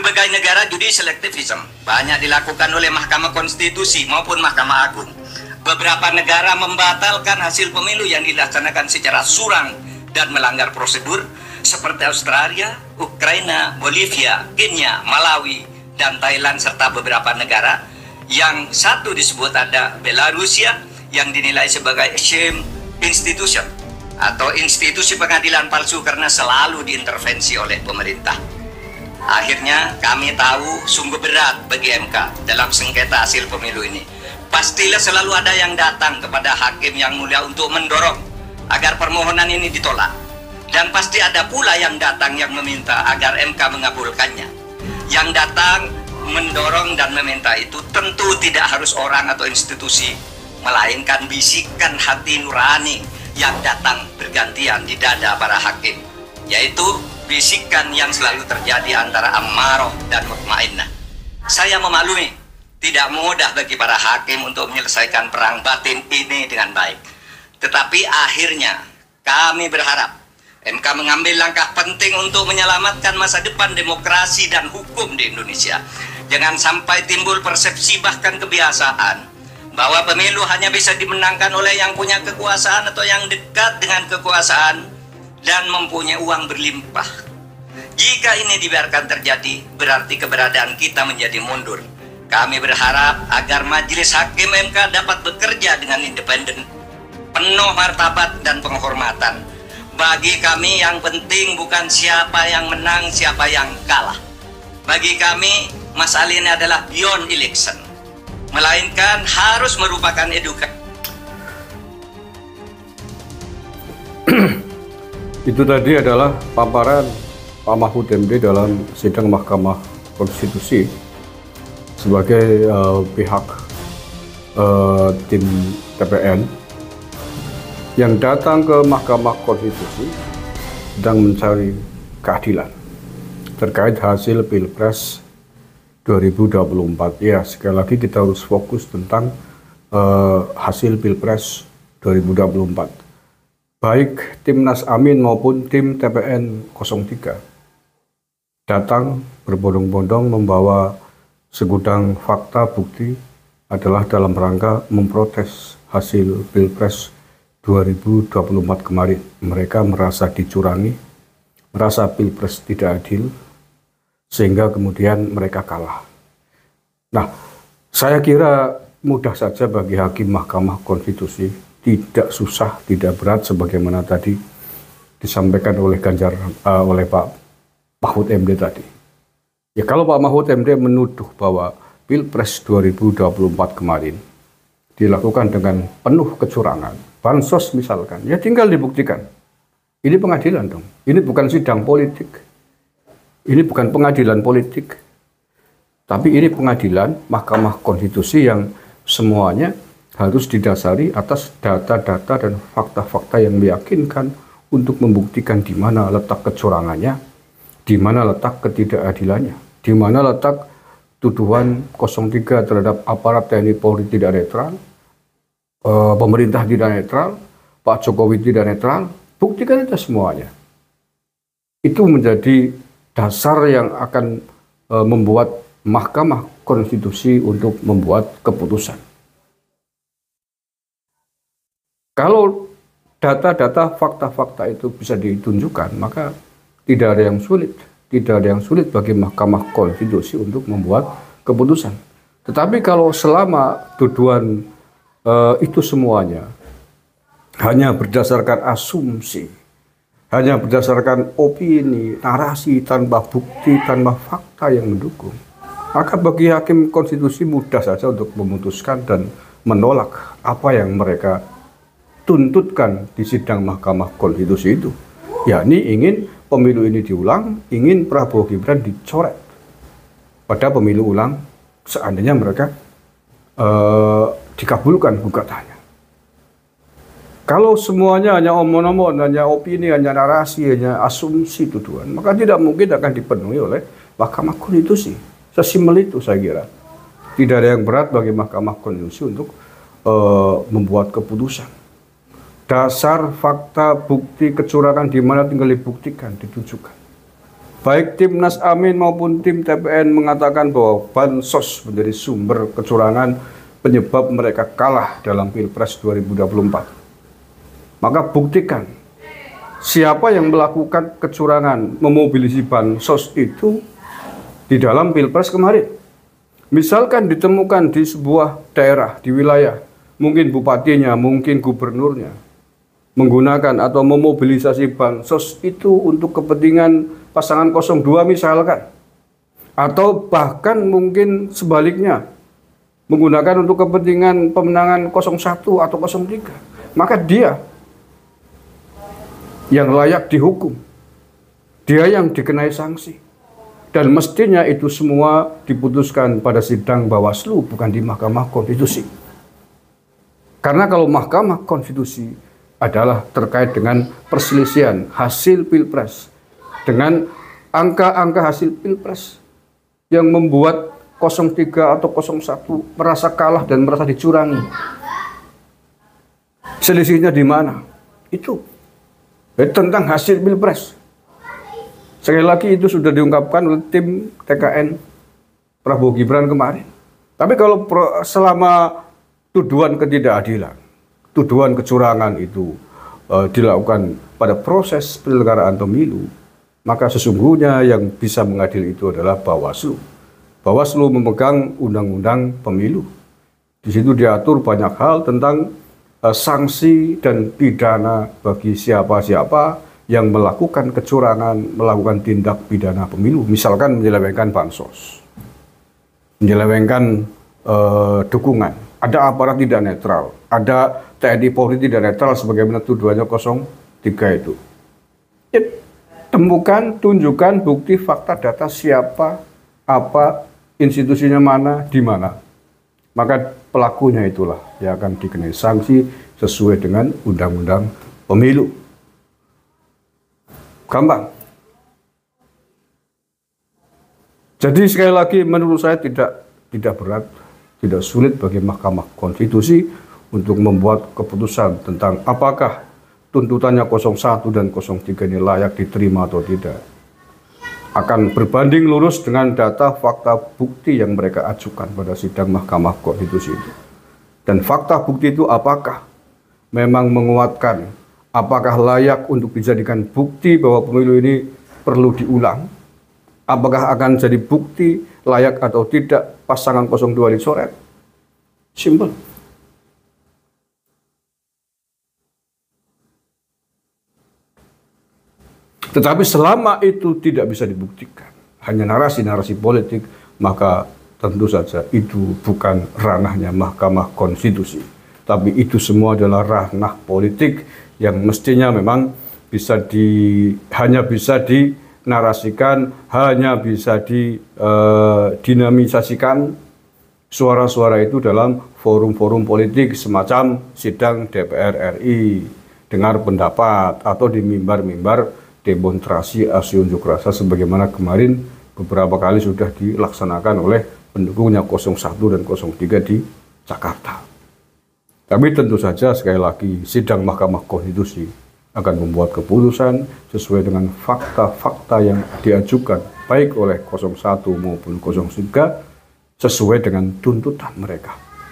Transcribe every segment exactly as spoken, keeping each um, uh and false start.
berbagai negara judi selektivism banyak dilakukan oleh Mahkamah Konstitusi maupun Mahkamah Agung. Beberapa negara membatalkan hasil pemilu yang dilaksanakan secara curang dan melanggar prosedur, seperti Australia, Ukraina, Bolivia, Kenya, Malawi, dan Thailand, serta beberapa negara. Yang satu disebut ada Belarusia yang dinilai sebagai shame institution atau institusi pengadilan palsu karena selalu diintervensi oleh pemerintah. Akhirnya kami tahu sungguh berat bagi M K dalam sengketa hasil pemilu ini. Pastilah selalu ada yang datang kepada hakim yang mulia untuk mendorong agar permohonan ini ditolak. Dan pasti ada pula yang datang yang meminta agar M K mengabulkannya. Yang datang mendorong dan meminta itu tentu tidak harus orang atau institusi, melainkan bisikan hati nurani yang datang bergantian di dada para hakim, yaitu bisikan yang selalu terjadi antara ammaroh dan mutmainnah. Saya memaklumi tidak mudah bagi para hakim untuk menyelesaikan perang batin ini dengan baik. Tetapi akhirnya kami berharap M K mengambil langkah penting untuk menyelamatkan masa depan demokrasi dan hukum di Indonesia. Jangan sampai timbul persepsi bahkan kebiasaan bahwa pemilu hanya bisa dimenangkan oleh yang punya kekuasaan atau yang dekat dengan kekuasaan dan mempunyai uang berlimpah. Jika ini dibiarkan terjadi, berarti keberadaan kita menjadi mundur. Kami berharap agar Majelis Hakim M K dapat bekerja dengan independen, penuh martabat dan penghormatan. Bagi kami yang penting bukan siapa yang menang, siapa yang kalah. Bagi kami, masalah ini adalah beyond election, melainkan harus merupakan edukasi. Itu tadi adalah paparan Pak Mahfud M D dalam sidang Mahkamah Konstitusi sebagai uh, pihak uh, tim T P N yang datang ke Mahkamah Konstitusi sedang mencari keadilan terkait hasil Pilpres dua ribu dua puluh empat. Ya, sekali lagi kita harus fokus tentang uh, hasil Pilpres dua ribu dua puluh empat. Baik Timnas Amin maupun tim T P N nol tiga datang berbondong-bondong membawa segudang fakta bukti adalah dalam rangka memprotes hasil Pilpres dua ribu dua puluh empat kemarin. Mereka merasa dicurangi, merasa Pilpres tidak adil, sehingga kemudian mereka kalah. Nah, saya kira mudah saja bagi hakim Mahkamah Konstitusi, tidak susah, tidak berat sebagaimana tadi disampaikan oleh Ganjar uh, oleh Pak Mahfud M D tadi. Ya, kalau Pak Mahfud M D menuduh bahwa Pilpres dua ribu dua puluh empat kemarin dilakukan dengan penuh kecurangan, bansos misalkan, ya tinggal dibuktikan. Ini pengadilan dong. Ini bukan sidang politik. Ini bukan pengadilan politik. Tapi ini pengadilan Mahkamah Konstitusi yang semuanya harus didasari atas data-data dan fakta-fakta yang meyakinkan untuk membuktikan di mana letak kecurangannya, di mana letak ketidakadilannya, di mana letak tuduhan nol tiga terhadap aparat T N I Polri tidak netral, e, pemerintah tidak netral, Pak Jokowi tidak netral. Buktikan itu semuanya. Itu menjadi dasar yang akan e, membuat Mahkamah Konstitusi untuk membuat keputusan. Kalau data-data, fakta-fakta itu bisa ditunjukkan, maka tidak ada yang sulit. Tidak ada yang sulit bagi Mahkamah Konstitusi untuk membuat keputusan. Tetapi kalau selama tuduhan e, itu semuanya hanya berdasarkan asumsi, hanya berdasarkan opini, narasi tanpa bukti, tanpa fakta yang mendukung, maka bagi hakim konstitusi mudah saja untuk memutuskan dan menolak apa yang mereka tuntutkan di sidang Mahkamah Konstitusi itu. Yakni ingin pemilu ini diulang, ingin Prabowo Gibran dicoret pada pemilu ulang seandainya mereka uh, dikabulkan gugatannya. Kalau semuanya hanya omong-omong, hanya opini, hanya narasi, hanya asumsi tuduhan, maka tidak mungkin akan dipenuhi oleh Mahkamah Konstitusi. Sesimpel itu saya kira. Tidak ada yang berat bagi Mahkamah Konstitusi untuk uh, membuat keputusan. Dasar, fakta, bukti, kecurangan di mana tinggal dibuktikan, ditunjukkan. Baik Timnas Amin maupun tim T P N mengatakan bahwa bansos menjadi sumber kecurangan penyebab mereka kalah dalam Pilpres dua ribu dua puluh empat. Maka buktikan siapa yang melakukan kecurangan memobilisasi bansos itu di dalam Pilpres kemarin. Misalkan ditemukan di sebuah daerah, di wilayah, mungkin bupatinya, mungkin gubernurnya, menggunakan atau memobilisasi bansos itu untuk kepentingan pasangan nol dua misalkan, atau bahkan mungkin sebaliknya menggunakan untuk kepentingan pemenangan nol satu atau nol tiga, maka dia yang layak dihukum, dia yang dikenai sanksi, dan mestinya itu semua diputuskan pada sidang Bawaslu, bukan di Mahkamah Konstitusi. Karena kalau Mahkamah Konstitusi adalah terkait dengan perselisihan hasil Pilpres dengan angka-angka hasil Pilpres yang membuat nol tiga atau nol satu merasa kalah dan merasa dicurangi. Selisihnya di mana? Itu eh, tentang hasil Pilpres. Sekali lagi itu sudah diungkapkan oleh tim T K N Prabowo Gibran kemarin. Tapi kalau pro, selama tuduhan ketidakadilan, tuduhan kecurangan itu eh, dilakukan pada proses penyelenggaraan pemilu, maka sesungguhnya yang bisa mengadili itu adalah Bawaslu. Bawaslu memegang undang-undang pemilu. Di situ diatur banyak hal tentang uh, sanksi dan pidana bagi siapa-siapa yang melakukan kecurangan, melakukan tindak pidana pemilu. Misalkan menyelewengkan bansos, menyelewengkan uh, dukungan. Ada aparat tidak netral, ada T N I Polri tidak netral sebagaimana tuduhannya nol tiga itu. Temukan, tunjukkan bukti, fakta, data siapa, apa, institusinya mana, di mana. Maka pelakunya itulah yang akan dikenai sanksi sesuai dengan undang-undang pemilu. Gampang. Jadi sekali lagi menurut saya tidak tidak berat, tidak sulit bagi Mahkamah Konstitusi untuk membuat keputusan tentang apakah tuntutannya nol satu dan nol tiga ini layak diterima atau tidak. Akan berbanding lurus dengan data, fakta, bukti yang mereka ajukan pada sidang Mahkamah Konstitusi itu. Dan fakta bukti itu apakah memang menguatkan, apakah layak untuk dijadikan bukti bahwa pemilu ini perlu diulang, apakah akan jadi bukti layak atau tidak pasangan nol dua dicoret. Simple. Tetapi selama itu tidak bisa dibuktikan, hanya narasi-narasi politik, maka tentu saja itu bukan ranahnya Mahkamah Konstitusi. Tapi itu semua adalah ranah politik yang mestinya memang bisa di, hanya bisa dinarasikan, hanya bisa didinamisasikan suara-suara itu dalam forum-forum politik semacam sidang D P R R I, dengar pendapat, atau di mimbar-mimbar demonstrasi aksi unjuk rasa sebagaimana kemarin beberapa kali sudah dilaksanakan oleh pendukungnya nol satu dan nol tiga di Jakarta. Tapi tentu saja sekali lagi sidang Mahkamah Konstitusi akan membuat keputusan sesuai dengan fakta-fakta yang diajukan baik oleh nol satu maupun nol tiga sesuai dengan tuntutan mereka.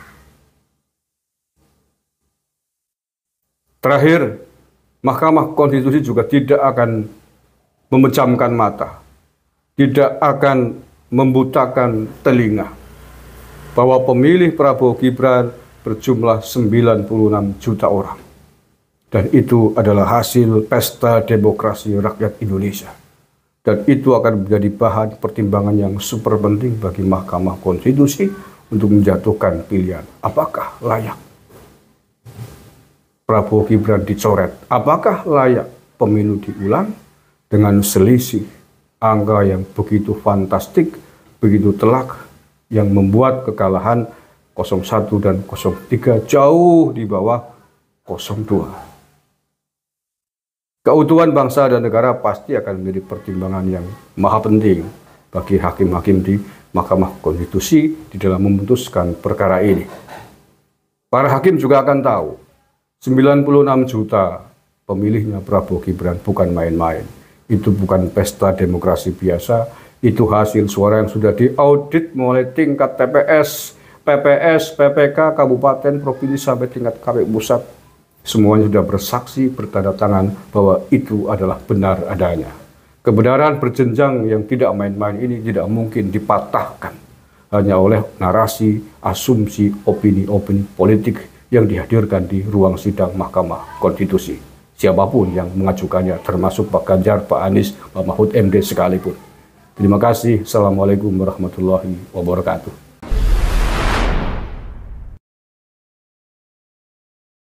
Terakhir, Mahkamah Konstitusi juga tidak akan memejamkan mata, tidak akan membutakan telinga, bahwa pemilih Prabowo Gibran berjumlah sembilan puluh enam juta orang. Dan itu adalah hasil pesta demokrasi rakyat Indonesia. Dan itu akan menjadi bahan pertimbangan yang super penting bagi Mahkamah Konstitusi untuk menjatuhkan pilihan. Apakah layak Prabowo Gibran dicoret? Apakah layak pemilu diulang dengan selisih angka yang begitu fantastik, begitu telak, yang membuat kekalahan nol satu dan nol tiga jauh di bawah nol dua. Keutuhan bangsa dan negara pasti akan menjadi pertimbangan yang maha penting bagi hakim-hakim di Mahkamah Konstitusi di dalam memutuskan perkara ini. Para hakim juga akan tahu sembilan puluh enam juta pemilihnya Prabowo Gibran bukan main-main. itu bukan pesta demokrasi biasa, itu hasil suara yang sudah diaudit mulai tingkat T P S, P P S, P P K, kabupaten, provinsi, sampai tingkat K P U pusat. Semuanya sudah bersaksi, bertanda tangan bahwa itu adalah benar adanya. Kebenaran berjenjang yang tidak main-main ini tidak mungkin dipatahkan hanya oleh narasi, asumsi, opini-opini politik yang dihadirkan di ruang sidang Mahkamah Konstitusi. Siapapun yang mengajukannya, termasuk Pak Ganjar, Pak Anies, Pak Mahfud M D sekalipun. Terima kasih. Assalamualaikum warahmatullahi wabarakatuh.